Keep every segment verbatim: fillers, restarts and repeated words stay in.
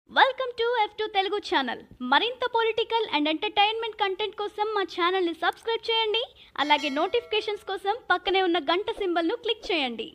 Welcome to F two Telugu channel. మరింత political and entertainment content కోసం మా ఛానల్ని సబ్స్క్రైబ్ చేయండి. అలాగే నోటిఫికేషన్స్ కోసం పక్కనే ఉన్న గంట సింబల్ను క్లిక్ చేయండి.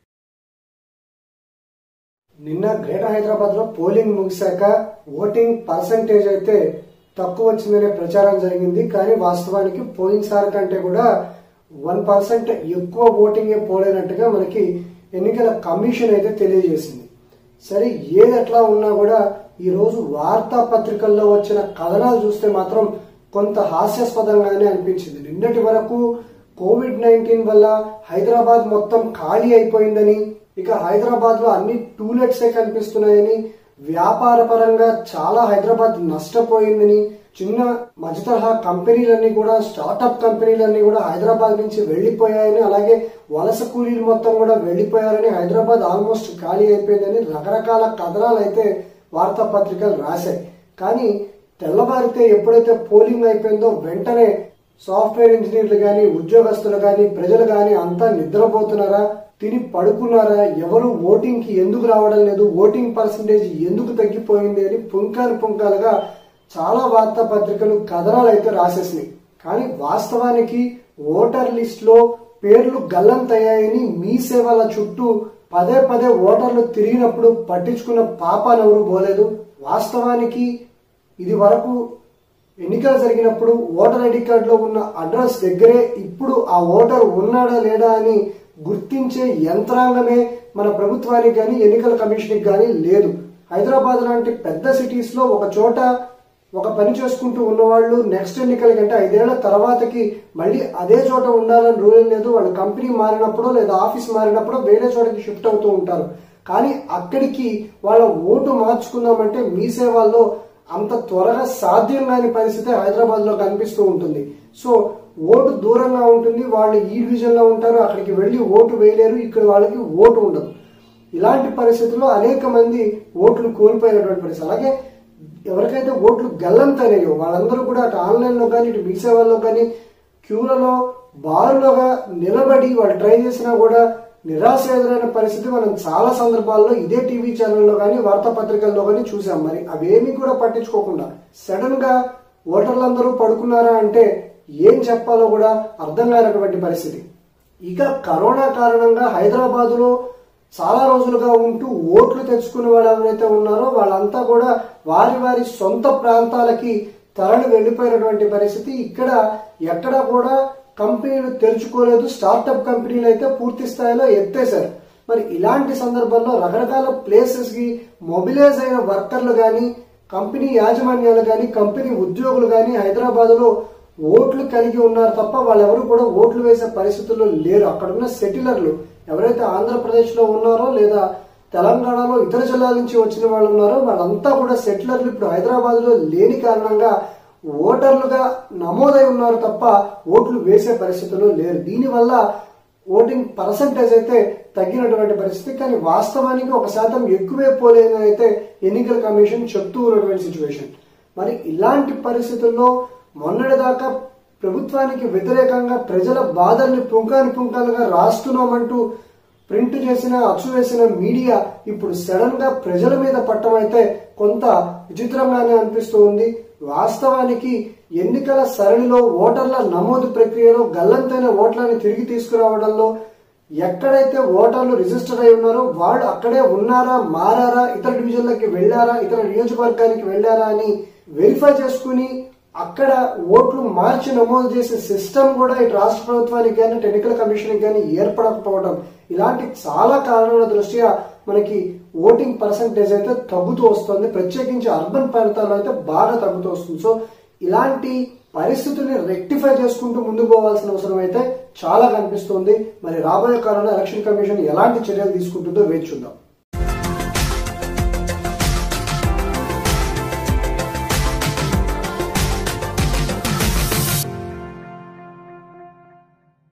నిన్న గ్రేటర్ హైదరాబాద్ లో పోలింగ్ ముగిశాక ఓటింగ్ పర్సంటేజ్ అయితే తక్కువ వచ్చిందనే ప్రచారం జరిగింది. కానీ వాస్తవానికి పోయినసారి కంటే కూడా వన్ పర్సెంట్ ఎక్కువ ఓటింగ్ పోలేనట్టుగా మనకి ఎన్నికల కమిషన్ అయితే తెలియజేసింది. సరే, ఏది ఎట్లా ఉన్నా కూడా ఈ రోజు వార్తా పత్రికల్లో వచ్చిన కథనాలు చూస్తే మాత్రం కొంత హాస్యాస్పదంగానే అనిపించింది. నిన్నటి వరకు కోవిడ్ నైన్టీన్ వల్ల హైదరాబాద్ మొత్తం ఖాళీ అయిపోయిందని, ఇక హైదరాబాద్ లో అన్ని టూలెట్సే కనిపిస్తున్నాయని, వ్యాపార పరంగా చాలా హైదరాబాద్ నష్టపోయిందని, చిన్న మధ్యతరహా కంపెనీలన్నీ కూడా స్టార్టప్ కంపెనీలన్నీ కూడా హైదరాబాద్ నుంచి వెళ్లిపోయాయని, అలాగే వలస కూలీలు మొత్తం కూడా వెళ్లిపోయారని, హైదరాబాద్ ఆల్మోస్ట్ ఖాళీ అయిపోయిందని రకరకాల కథనాలు అయితే వార్తాపత్రికలు రాశాయి. కానీ తెల్లవారితే ఎప్పుడైతే పోలింగ్ అయిపోయిందో వెంటనే సాఫ్ట్వేర్ ఇంజనీర్లు గాని, ఉద్యోగస్తులు గాని, ప్రజలు గాని అంతా నిద్రపోతున్నారా, తిని పడుకున్నారా, ఎవరు ఓటింగ్ కి ఎందుకు రావడం లేదు, ఓటింగ్ పర్సంటేజ్ ఎందుకు తగ్గిపోయింది అని పుంకాలు పుంకాలుగా చాలా వార్తాపత్రికలు కథనాలు అయితే రాసేసినాయి. కానీ వాస్తవానికి ఓటర్ లిస్ట్ లో పేర్లు గల్లంతయ్యాయని మీ సేవల చుట్టూ పదే పదే ఓటర్లు తిరిగినప్పుడు పట్టించుకున్న పాపానెవరూ పోలేదు. వాస్తవానికి ఇది వరకు ఎన్నికలు జరిగినప్పుడు ఓటర్ ఐడి కార్డు లో ఉన్న అడ్రస్ దగ్గరే ఇప్పుడు ఆ ఓటర్ ఉన్నాడా లేడా అని గుర్తించే యంత్రాంగమే మన ప్రభుత్వానికి గాని ఎన్నికల కమిషన్ గాని లేదు. హైదరాబాద్ లాంటి పెద్ద సిటీస్ లో ఒక చోట ఒక పని చేసుకుంటూ ఉన్నవాళ్ళు నెక్స్ట్ ఎన్నికల కంటే ఐదేళ్ల తర్వాతకి మళ్ళీ అదే చోట ఉండాలని రూల్ లేదు. వాళ్ళు కంపెనీ మారినప్పుడు లేదా ఆఫీస్ మారినప్పుడు వేరే చోటకి షిఫ్ట్ అవుతూ ఉంటారు. కానీ అక్కడికి వాళ్ళ ఓటు మార్చుకుందామంటే మీ సేవల్లో అంత త్వరగా సాధ్యం కాని పరిస్థితి హైదరాబాద్ లో కనిపిస్తూ ఉంటుంది. సో ఓటు దూరంగా ఉంటుంది. వాళ్ళు ఈ డివిజన్ లో ఉంటారు, అక్కడికి వెళ్లి ఓటు వేయలేరు, ఇక్కడ వాళ్ళకి ఓటు ఉండదు. ఇలాంటి పరిస్థితుల్లో అనేక మంది ఓట్లు కోల్పోయినటువంటి పరిస్థితి. అలాగే ఎవరికైతే ఓట్లు గల్లంతయ్యాయో వాళ్ళందరూ కూడా అటు ఆన్లైన్ లో కానీ, ఇటు మీ సేవల్లో కానీ క్యూలలో బారులుగా నిలబడి వాళ్ళు ట్రై చేసినా కూడా నిరాశ ఎదురైన పరిస్థితి మనం చాలా సందర్భాల్లో ఇదే టీవీ ఛానల్లో కానీ వార్తాపత్రికల్లో కానీ చూసాం. మరి అవేమీ కూడా పట్టించుకోకుండా సడన్ గా ఓటర్లందరూ పడుకున్నారా అంటే ఏం చెప్పాలో కూడా అర్థం కానటువంటి పరిస్థితి. ఇక కరోనా కారణంగా హైదరాబాద్ లో చాలా రోజులుగా ఉంటూ ఓట్లు తెచ్చుకునే వాళ్ళు ఎవరైతే ఉన్నారో వాళ్ళంతా కూడా వారి వారి సొంత ప్రాంతాలకి తరలి వెళ్లిపోయినటువంటి పరిస్థితి. ఇక్కడ ఎక్కడా కూడా కంపెనీలు తెరుచుకోలేదు. స్టార్టప్ కంపెనీలు అయితే పూర్తి స్థాయిలో ఎత్తేశారు. మరి ఇలాంటి సందర్భంలో రకరకాల ప్లేసెస్ కి మొబిలైజ్ అయిన వర్కర్లు గాని, కంపెనీ యాజమాన్యాలు గాని, కంపెనీ ఉద్యోగులు గాని హైదరాబాద్ లో ఓట్లు కలిగి ఉన్నారు తప్ప వాళ్ళెవరు కూడా ఓట్లు వేసే పరిస్థితుల్లో లేరు. అక్కడున్న సెటిలర్లు ఎవరైతే ఆంధ్రప్రదేశ్ లో ఉన్నారో లేదా తెలంగాణలో ఇతర జిల్లాల నుంచి వచ్చిన వాళ్ళు ఉన్నారో వాళ్ళంతా కూడా సెటిలర్లు ఇప్పుడు హైదరాబాద్ లో లేని కారణంగా ఓటర్లుగా నమోదై ఉన్నారు తప్ప ఓట్లు వేసే పరిస్థితుల్లో లేరు. దీనివల్ల ఓటింగ్ పర్సంటేజ్ అయితే తగ్గినటువంటి పరిస్థితి. కానీ వాస్తవానికి ఒక శాతం ఎక్కువే పోలేదని అయితే ఎన్నికల కమిషన్ చెప్తూ ఉన్నటువంటి సిచ్యువేషన్. మరి ఇలాంటి పరిస్థితుల్లో మొన్నటిదాకా ప్రభుత్వానికి వ్యతిరేకంగా ప్రజల బాధల్ని పుంకాని పుంకాలుగా రాస్తున్నామంటూ ప్రింట్ చేసిన, అచ్చు వేసిన మీడియా ఇప్పుడు సడన్ గా ప్రజల మీద పట్టమైతే కొంత విచిత్రంగానే అనిపిస్తూ ఉంది. వాస్తవానికి ఎన్నికల సరళిలో ఓటర్ల నమోదు ప్రక్రియలో గల్లంతైన ఓట్లని తిరిగి తీసుకురావడంలో ఎక్కడైతే ఓటర్లు రిజిస్టర్ అయి ఉన్నారో వాళ్ళు అక్కడే ఉన్నారా, మారారా, ఇతర డివిజన్లకి వెళ్లారా, ఇతర నియోజకవర్గానికి వెళ్లారా అని వెరిఫై చేసుకుని అక్కడ ఓట్లు మార్చి నమోదు చేసే సిస్టమ్ కూడా ఇటు రాష్ట్ర ప్రభుత్వానికి కానీ ఎన్నికల కమిషన్ కానీ ఏర్పడకపోవడం, ఇలాంటి చాలా కారణాల దృష్ట్యా మనకి ఓటింగ్ పర్సంటేజ్ అయితే తగ్గుతూ వస్తుంది. ప్రత్యేకించి అర్బన్ ప్రాంతాల్లో అయితే బాగా తగ్గుతూ వస్తుంది. సో ఇలాంటి పరిస్థితుల్ని రెక్టిఫై చేసుకుంటూ ముందుకు పోవాల్సిన అవసరం అయితే చాలా కనిపిస్తుంది. మరి రాబోయే కాలంలో ఎలక్షన్ కమిషన్ ఎలాంటి చర్యలు తీసుకుంటుందో వేచి చూద్దాం.